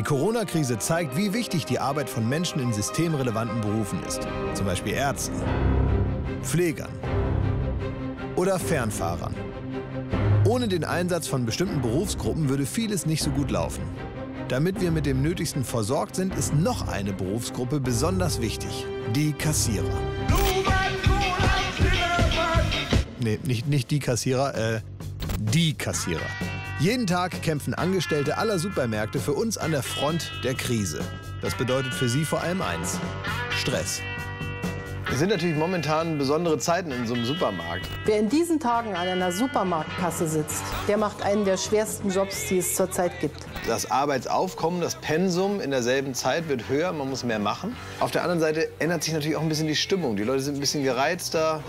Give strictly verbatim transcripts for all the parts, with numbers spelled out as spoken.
Die Corona-Krise zeigt, wie wichtig die Arbeit von Menschen in systemrelevanten Berufen ist. Zum Beispiel Ärzten, Pflegern oder Fernfahrern. Ohne den Einsatz von bestimmten Berufsgruppen würde vieles nicht so gut laufen. Damit wir mit dem Nötigsten versorgt sind, ist noch eine Berufsgruppe besonders wichtig: die Kassierer. Nee, nicht, nicht die Kassierer, äh, die Kassierer. Jeden Tag kämpfen Angestellte aller Supermärkte für uns an der Front der Krise. Das bedeutet für sie vor allem eins: Stress. Es sind natürlich momentan besondere Zeiten in so einem Supermarkt. Wer in diesen Tagen an einer Supermarktkasse sitzt, der macht einen der schwersten Jobs, die es zurzeit gibt. Das Arbeitsaufkommen, das Pensum in derselben Zeit wird höher, man muss mehr machen. Auf der anderen Seite ändert sich natürlich auch ein bisschen die Stimmung. Die Leute sind ein bisschen gereizter.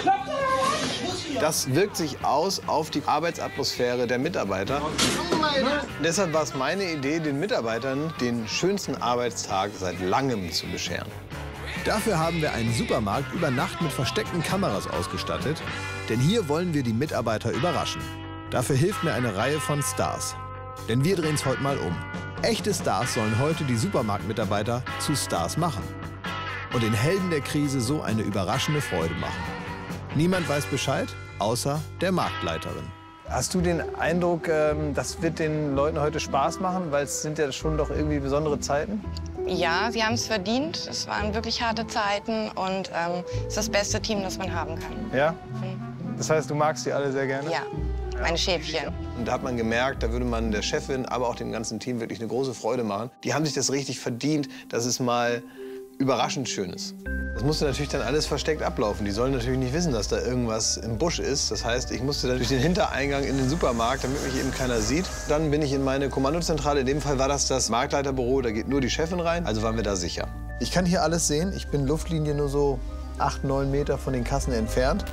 Das wirkt sich aus auf die Arbeitsatmosphäre der Mitarbeiter. Deshalb war es meine Idee, den Mitarbeitern den schönsten Arbeitstag seit langem zu bescheren. Dafür haben wir einen Supermarkt über Nacht mit versteckten Kameras ausgestattet, denn hier wollen wir die Mitarbeiter überraschen. Dafür hilft mir eine Reihe von Stars. Denn wir drehen es heute mal um. Echte Stars sollen heute die Supermarktmitarbeiter zu Stars machen und den Helden der Krise so eine überraschende Freude machen. Niemand weiß Bescheid, außer der Marktleiterin. Hast du den Eindruck, das wird den Leuten heute Spaß machen, weil es sind ja schon doch irgendwie besondere Zeiten? Ja, sie haben es verdient. Es waren wirklich harte Zeiten und ähm, es ist das beste Team, das man haben kann. Ja? Mhm. Das heißt, du magst die alle sehr gerne? Ja, meine Schäfchen. Und da hat man gemerkt, da würde man der Chefin, aber auch dem ganzen Team wirklich eine große Freude machen. Die haben sich das richtig verdient, dass es mal überraschend schön ist. Das musste natürlich dann alles versteckt ablaufen. Die sollen natürlich nicht wissen, dass da irgendwas im Busch ist. Das heißt, ich musste dann durch den Hintereingang in den Supermarkt, damit mich eben keiner sieht. Dann bin ich in meine Kommandozentrale. In dem Fall war das das Marktleiterbüro. Da geht nur die Chefin rein. Also waren wir da sicher. Ich kann hier alles sehen. Ich bin Luftlinie nur so acht, neun Meter von den Kassen entfernt.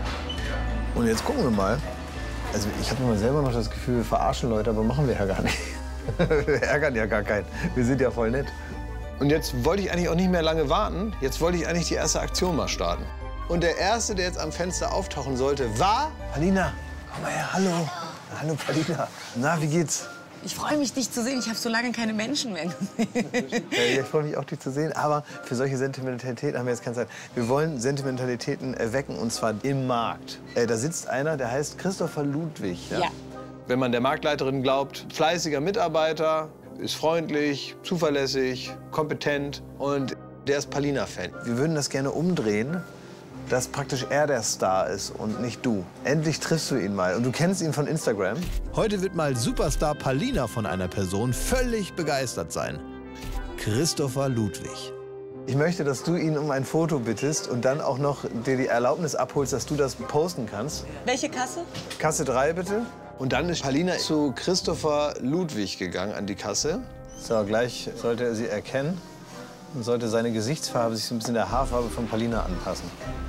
Und jetzt gucken wir mal. Also ich habe immer selber noch das Gefühl, wir verarschen Leute, aber machen wir ja gar nicht. Wir ärgern ja gar keinen. Wir sind ja voll nett. Und jetzt wollte ich eigentlich auch nicht mehr lange warten. Jetzt wollte ich eigentlich die erste Aktion mal starten. Und der Erste, der jetzt am Fenster auftauchen sollte, war Palina. Komm mal her, hallo. Hallo, Palina. Na, wie geht's? Ich freue mich, dich zu sehen. Ich habe so lange keine Menschen mehr gesehen. Ja, ich freue mich auch, dich zu sehen. Aber für solche Sentimentalitäten haben wir jetzt keine Zeit. Wir wollen Sentimentalitäten erwecken, und zwar im Markt. Äh, da sitzt einer, der heißt Christopher Ludwig. Ja? Ja. Wenn man der Marktleiterin glaubt, fleißiger Mitarbeiter, ist freundlich, zuverlässig, kompetent und der ist Palina-Fan. Wir würden das gerne umdrehen, dass praktisch er der Star ist und nicht du. Endlich triffst du ihn mal und du kennst ihn von Instagram. Heute wird mal Superstar Palina von einer Person völlig begeistert sein. Christopher Ludwig. Ich möchte, dass du ihn um ein Foto bittest und dann auch noch dir die Erlaubnis abholst, dass du das posten kannst. Welche Kasse? Kasse drei, bitte. Und dann ist Palina zu Christopher Ludwig gegangen an die Kasse. So, gleich sollte er sie erkennen und sollte seine Gesichtsfarbe sich so ein bisschen der Haarfarbe von Palina anpassen.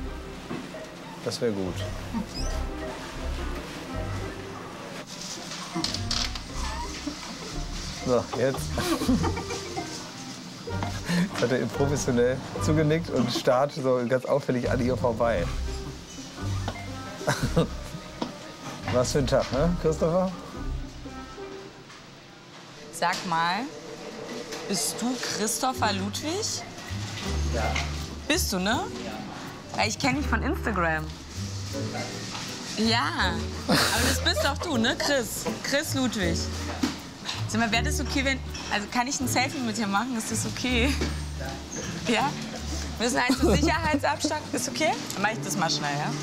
Das wäre gut. So, jetzt. Jetzt hat er ihm professionell zugenickt und starrt so ganz auffällig an ihr vorbei. Was für ein Tag, ne, Christopher? Sag mal, bist du Christopher Ludwig? Ja. Bist du, ne? Ja. Weil ich kenne dich von Instagram. Ja, aber das bist doch du, ne, Chris? Chris Ludwig. Sag mal, wäre das okay, wenn... Also kann ich ein Selfie mit dir machen? Ist das okay? Ja? Wir müssen halt zur Sicherheitsabstand. Ist okay? Dann mach ich das mal schnell, ja?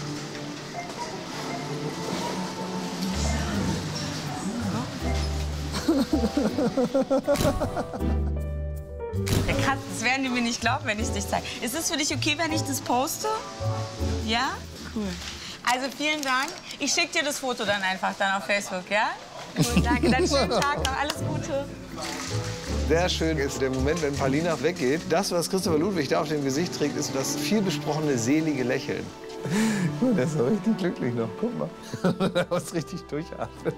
Ja, krass, das werden die mir nicht glauben, wenn ich dich zeige. Ist es für dich okay, wenn ich das poste? Ja? Cool. Also vielen Dank. Ich schicke dir das Foto dann einfach dann auf Facebook, ja? Cool, danke. Dann schönen Tag noch. Alles Gute. Sehr schön ist der Moment, wenn Palina weggeht. Das, was Christopher Ludwig da auf dem Gesicht trägt, ist das vielbesprochene selige Lächeln. Der ist so richtig glücklich noch. Guck mal. Der muss richtig durchatmen.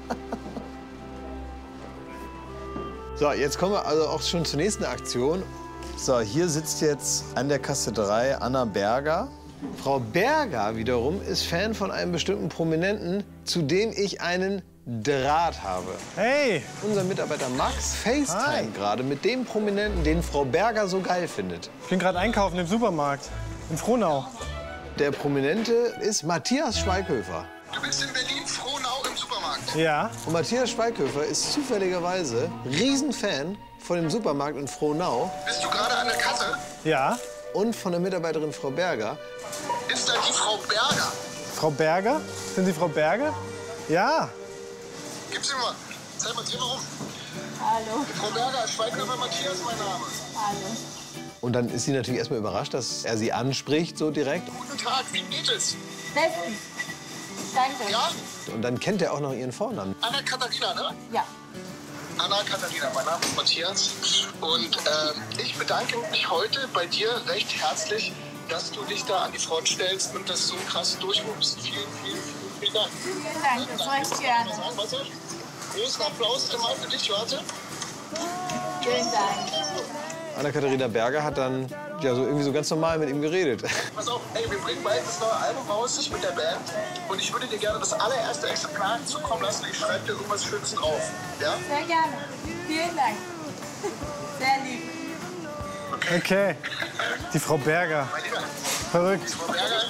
So, jetzt kommen wir also auch schon zur nächsten Aktion. So, hier sitzt jetzt an der Kasse drei Anna Berger. Frau Berger wiederum ist Fan von einem bestimmten Prominenten, zu dem ich einen Draht habe. Hey! Unser Mitarbeiter Max FaceTime gerade mit dem Prominenten, den Frau Berger so geil findet. Ich bin gerade einkaufen im Supermarkt in Frohnau. Der Prominente ist Matthias Schweighöfer. Du bist in Berlin-Frohnau im Supermarkt. Ja. Und Matthias Schweighöfer ist zufälligerweise Riesenfan von dem Supermarkt in Frohnau. Bist du gerade an der Kasse? Ja. Und von der Mitarbeiterin Frau Berger. Ist da die Frau Berger? Frau Berger? Sind Sie Frau Berger? Ja. Gib sie mal. Zeig mal, dreh mal rum. Hallo. Frau Berger, Schweighöfer Matthias, mein Name. Hallo. Und dann ist sie natürlich erstmal überrascht, dass er sie anspricht so direkt. Guten Tag, wie geht es? Bestens. Danke. Ja? Und dann kennt er auch noch ihren Vornamen. Anna Katharina, ne? Ja. Anna Katharina, mein Name ist Matthias. Und ähm, ich bedanke mich heute bei dir recht herzlich, dass du dich da an die Front stellst und das so krass durchrufst. Vielen, vielen, vielen, vielen Dank. Vielen Dank, das mache ich gerne. Warte, großen Applaus mal für dich, warte. Vielen Dank. Anna-Katharina Berger hat dann ja, so irgendwie so ganz normal mit ihm geredet. Pass auf, ey, wir bringen bald das neue Album raus mit der Band. Und ich würde dir gerne das allererste Exemplar zukommen lassen. Ich schreibe dir irgendwas Schönes drauf. Ja? Sehr gerne. Vielen Dank. Sehr lieb. Okay. Die Frau Berger. Mein Lieber, Verrückt. Frau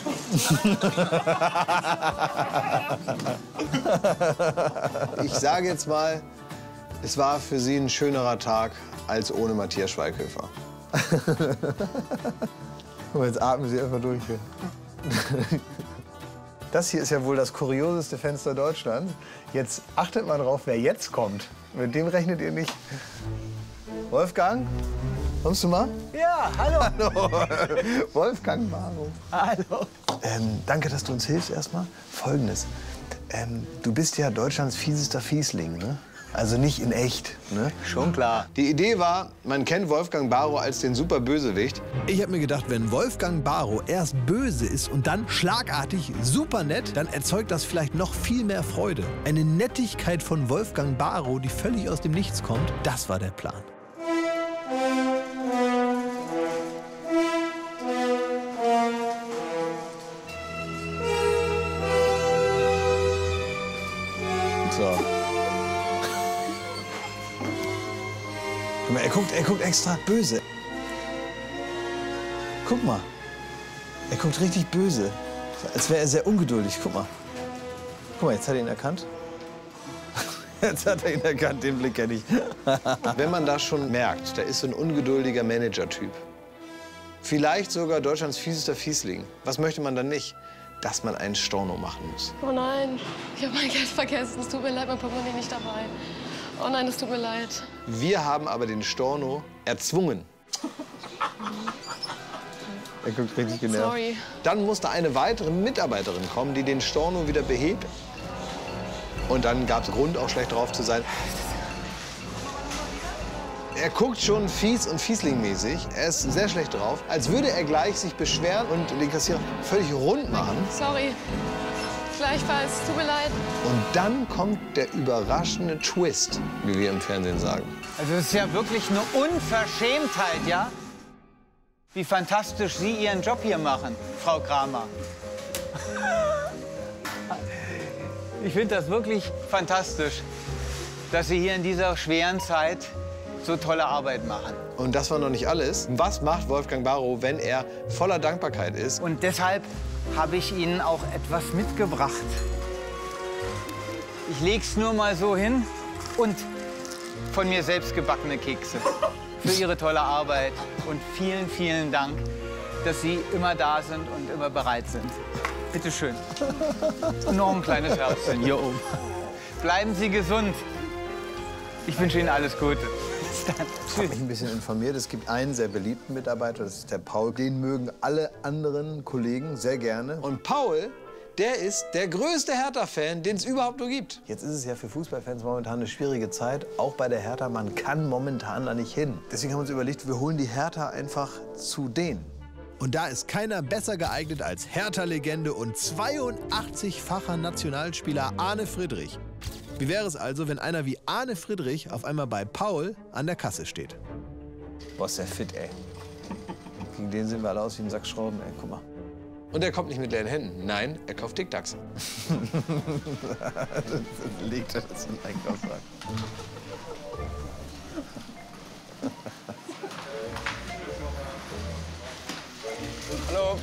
Berger. Ich sage jetzt mal, es war für sie ein schönerer Tag als ohne Matthias Schweighöfer. Und jetzt atmen Sie einfach durch. Das hier ist ja wohl das kurioseste Fenster Deutschlands. Jetzt achtet mal drauf, wer jetzt kommt. Mit dem rechnet ihr nicht. Wolfgang, kommst du mal? Ja, hallo. Hallo. Wolfgang Barrow. Hallo. Ähm, danke, dass du uns hilfst erstmal. Folgendes. Ähm, du bist ja Deutschlands fiesester Fiesling, ne? Also nicht in echt, ne? Schon klar. Die Idee war, man kennt Wolfgang Barrow als den super Bösewicht. Ich habe mir gedacht, wenn Wolfgang Barrow erst böse ist und dann schlagartig super nett, dann erzeugt das vielleicht noch viel mehr Freude. Eine Nettigkeit von Wolfgang Barrow, die völlig aus dem Nichts kommt, das war der Plan. So. Guck mal, er guckt, er guckt extra böse. Guck mal. Er guckt richtig böse. Als wäre er sehr ungeduldig. Guck mal. Guck mal, jetzt hat er ihn erkannt. Jetzt hat er ihn erkannt, den Blick kenne ich. Wenn man das schon merkt, da ist so ein ungeduldiger Manager-Typ. Vielleicht sogar Deutschlands fiesester Fiesling. Was möchte man dann nicht? Dass man einen Storno machen muss. Oh nein, ich habe mein Geld vergessen. Es tut mir leid, mein Portemonnaie nicht dabei. Oh nein, es tut mir leid. Wir haben aber den Storno erzwungen. Er guckt richtig genervt. Sorry. Dann musste eine weitere Mitarbeiterin kommen, die den Storno wieder behebt. Und dann gab es Grund, auch schlecht drauf zu sein. Er guckt schon fies und Fiesling-mäßig. Er ist sehr schlecht drauf. Als würde er gleich sich beschweren und den Kassierer völlig rund machen. Sorry. Gleichfalls, tut mir leid. Und dann kommt der überraschende Twist, wie wir im Fernsehen sagen. Also es ist ja wirklich eine Unverschämtheit, ja? Wie fantastisch Sie Ihren Job hier machen, Frau Kramer. Ich finde das wirklich fantastisch, dass Sie hier in dieser schweren Zeit so tolle Arbeit machen. Und das war noch nicht alles. Was macht Wolfgang Barrow, wenn er voller Dankbarkeit ist? Und deshalb habe ich Ihnen auch etwas mitgebracht. Ich leg's nur mal so hin und von mir selbst gebackene Kekse. Für Ihre tolle Arbeit und vielen, vielen Dank, dass Sie immer da sind und immer bereit sind. Bitte schön. Und noch ein kleines Herzchen hier oben. Bleiben Sie gesund. Ich wünsche Ihnen alles Gute. Bis dann. Ich habe mich ein bisschen informiert. Es gibt einen sehr beliebten Mitarbeiter, das ist der Paul. Den mögen alle anderen Kollegen sehr gerne. Und Paul, der ist der größte Hertha-Fan, den es überhaupt nur gibt. Jetzt ist es ja für Fußballfans momentan eine schwierige Zeit, auch bei der Hertha. Man kann momentan da nicht hin. Deswegen haben wir uns überlegt, wir holen die Hertha einfach zu denen. Und da ist keiner besser geeignet als Hertha-Legende und zweiundachtzigfacher Nationalspieler Arne Friedrich. Wie wäre es also, wenn einer wie Arne Friedrich auf einmal bei Paul an der Kasse steht? Boah, ist der fit, ey. Gegen den sehen wir alle aus wie ein Sack Schrauben, ey. Guck mal. Und er kommt nicht mit leeren Händen. Nein, er kauft Tic Tacs. Legt er das in den Einkaufswagen. Hallo.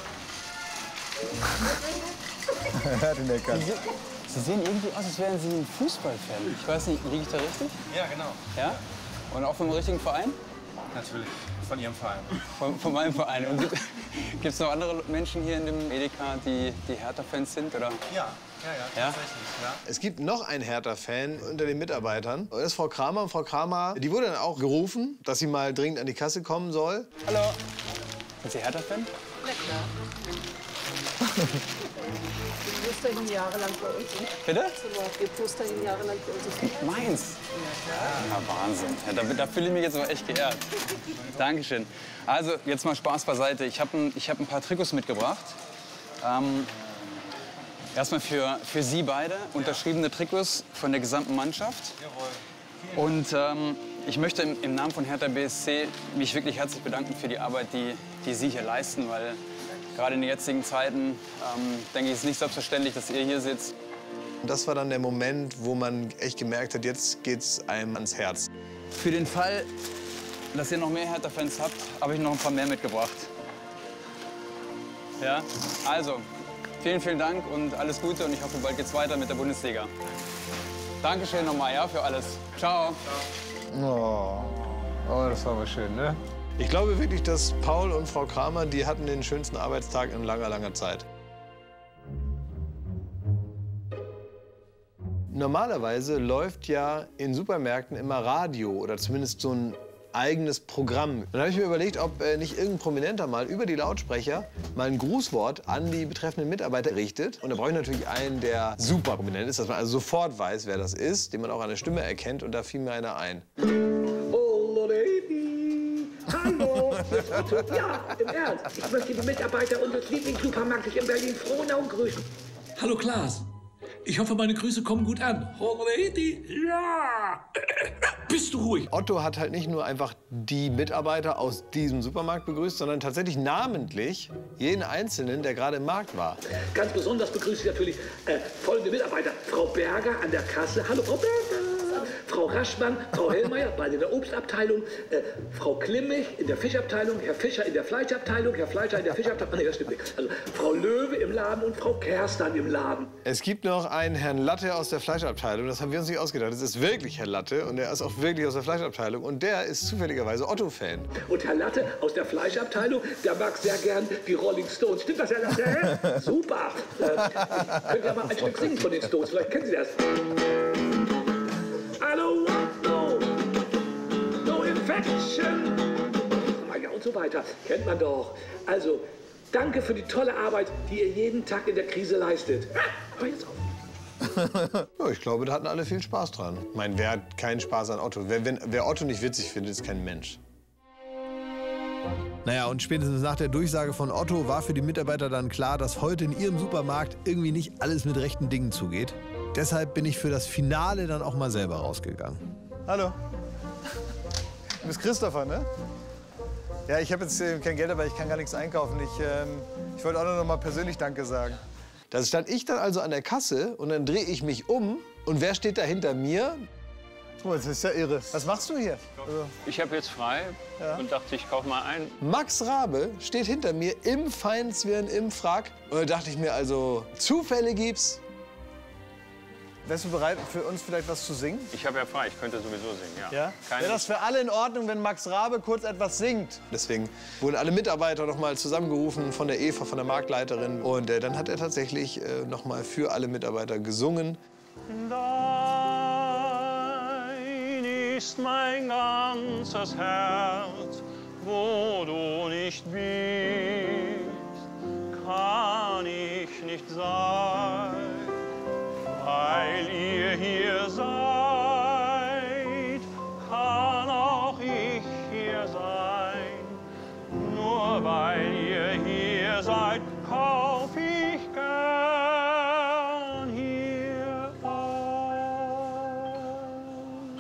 Er hat ihn erkannt. Sie, Sie sehen irgendwie aus, als wären Sie ein Fußballfan. Ich weiß nicht, liege ich da richtig? Ja, genau. Ja? Und auch vom richtigen Verein? Natürlich, von Ihrem Verein. Von, von meinem Verein. Und gibt es noch andere Menschen hier in dem Edeka, die, die Hertha-Fans sind? Oder? Ja, ja, ja, tatsächlich. Ja? Es gibt noch einen Hertha-Fan unter den Mitarbeitern. Das ist Frau Kramer. Und Frau Kramer, die wurde dann auch gerufen, dass sie mal dringend an die Kasse kommen soll. Hallo. Sind Sie Hertha-Fan? Na klar. Wir postern jahrelang bei uns. Bitte? Wir postern jahrelang bei uns. Meins? Ja, Wahnsinn. Ja, da, da fühle ich mich jetzt aber echt geehrt. Dankeschön. Also, jetzt mal Spaß beiseite. Ich habe ein, ich hab ein paar Trikots mitgebracht. Ähm, erstmal für, für Sie beide. Unterschriebene Trikots von der gesamten Mannschaft. Und ähm, ich möchte im, im Namen von Hertha B S C mich wirklich herzlich bedanken für die Arbeit, die, die Sie hier leisten. Weil gerade in den jetzigen Zeiten, ähm, denke ich, ist es nicht selbstverständlich, dass ihr hier sitzt. Und das war dann der Moment, wo man echt gemerkt hat, jetzt geht's einem ans Herz. Für den Fall, dass ihr noch mehr Hertha-Fans habt, habe ich noch ein paar mehr mitgebracht. Ja, also, vielen, vielen Dank und alles Gute und ich hoffe, bald geht's weiter mit der Bundesliga. Dankeschön nochmal, ja, für alles. Ciao. Oh, oh, das war aber schön, ne? Ich glaube wirklich, dass Paul und Frau Kramer, die hatten den schönsten Arbeitstag in langer, langer Zeit. Normalerweise läuft ja in Supermärkten immer Radio oder zumindest so ein eigenes Programm. Dann habe ich mir überlegt, ob äh, nicht irgendein Prominenter mal über die Lautsprecher mal ein Grußwort an die betreffenden Mitarbeiter richtet. Und da brauche ich natürlich einen, der super prominent ist, dass man also sofort weiß, wer das ist, den man auch an der Stimme erkennt. Und da fiel mir einer ein. Oh, lady. Hallo. Ja, im Ernst. Ich möchte die Mitarbeiter unseres Lieblingssupermarktes in Berlin-Frohnau grüßen. Hallo Klaas. Ich hoffe, meine Grüße kommen gut an. Ja! Bist du ruhig? Otto hat halt nicht nur einfach die Mitarbeiter aus diesem Supermarkt begrüßt, sondern tatsächlich namentlich jeden Einzelnen, der gerade im Markt war. Ganz besonders begrüße ich natürlich äh, folgende Mitarbeiter. Frau Berger an der Kasse. Hallo, Frau Berger. Frau Raschmann, Frau Hellmeier, beide in der Obstabteilung, äh, Frau Klimmig in der Fischabteilung, Herr Fischer in der Fleischabteilung, Herr Fleischer in der Fischabteilung. Oh, nee, das stimmt nicht. Also Frau Löwe im Laden und Frau Kerstern im Laden. Es gibt noch einen Herrn Latte aus der Fleischabteilung. Das haben wir uns nicht ausgedacht. Das ist wirklich Herr Latte und der ist auch wirklich aus der Fleischabteilung. Und der ist zufälligerweise Otto-Fan. Und Herr Latte aus der Fleischabteilung, der mag sehr gern die Rolling Stones. Stimmt das, Herr Latte? Super. Äh, könnt ihr mal ein Stück singen von den Stones? Vielleicht kennen Sie das. Hallo, no, no infection. Ja, und so weiter. Kennt man doch. Also, danke für die tolle Arbeit, die ihr jeden Tag in der Krise leistet. Hör jetzt auf. Ja, ich glaube, da hatten alle viel Spaß dran. Ich meine, wer hat keinen Spaß an Otto? Wer, wenn, wer Otto nicht witzig findet, ist kein Mensch. Naja, und spätestens nach der Durchsage von Otto war für die Mitarbeiter dann klar, dass heute in ihrem Supermarkt irgendwie nicht alles mit rechten Dingen zugeht. Deshalb bin ich für das Finale dann auch mal selber rausgegangen. Hallo. Du bist Christopher, ne? Ja, ich habe jetzt äh, kein Geld, aber ich kann gar nichts einkaufen. Ich, ähm, ich wollte auch nur noch mal persönlich Danke sagen. Da stand ich dann also an der Kasse und dann drehe ich mich um. Und wer steht da hinter mir? Oh, das ist ja irre. Was machst du hier? Also, ich habe jetzt frei ja. und dachte, ich kaufe mal ein. Max Rabe steht hinter mir im Feinzwirn, im Frack. Und da dachte ich mir also, Zufälle gibt's. Wärst du bereit, für uns vielleicht was zu singen? Ich habe ja frei, ich könnte sowieso singen, ja. Ja? Wäre das für alle in Ordnung, wenn Max Rabe kurz etwas singt? Deswegen wurden alle Mitarbeiter noch mal zusammengerufen von der Eva, von der Marktleiterin. Und äh, dann hat er tatsächlich äh, noch mal für alle Mitarbeiter gesungen. Dein ist mein ganzes Herz, wo du nicht bist, kann ich nicht sein. Weil ihr hier seid, kann auch ich hier sein. Nur weil ihr hier seid, kauf ich gern hier ein.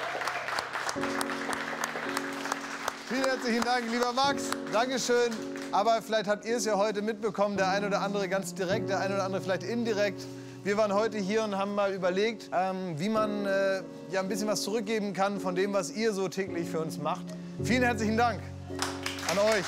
Vielen herzlichen Dank, lieber Max. Dankeschön Aber vielleicht habt ihr es ja heute mitbekommen, der eine oder andere ganz direkt, der eine oder andere vielleicht indirekt. Wir waren heute hier und haben mal überlegt, ähm, wie man äh, ja, ein bisschen was zurückgeben kann von dem, was ihr so täglich für uns macht. Vielen herzlichen Dank an euch.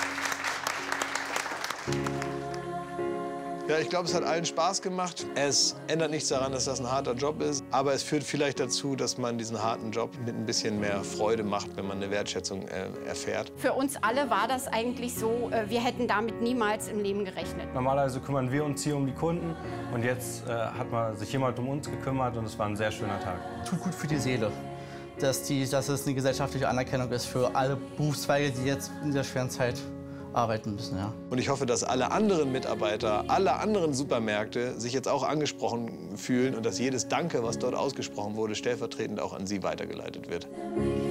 Ja, ich glaube, es hat allen Spaß gemacht. Es ändert nichts daran, dass das ein harter Job ist. Aber es führt vielleicht dazu, dass man diesen harten Job mit ein bisschen mehr Freude macht, wenn man eine Wertschätzung äh, erfährt. Für uns alle war das eigentlich so, äh, wir hätten damit niemals im Leben gerechnet. Normalerweise kümmern wir uns hier um die Kunden. Und jetzt äh, hat man sich jemand um uns gekümmert und es war ein sehr schöner Tag. Tut gut für die Seele, dass, die, dass es eine gesellschaftliche Anerkennung ist für alle Berufszweige, die jetzt in der schweren Zeit arbeiten müssen, ja. Und ich hoffe, dass alle anderen Mitarbeiter, alle anderen Supermärkte sich jetzt auch angesprochen fühlen und dass jedes Danke, was dort ausgesprochen wurde, stellvertretend auch an Sie weitergeleitet wird.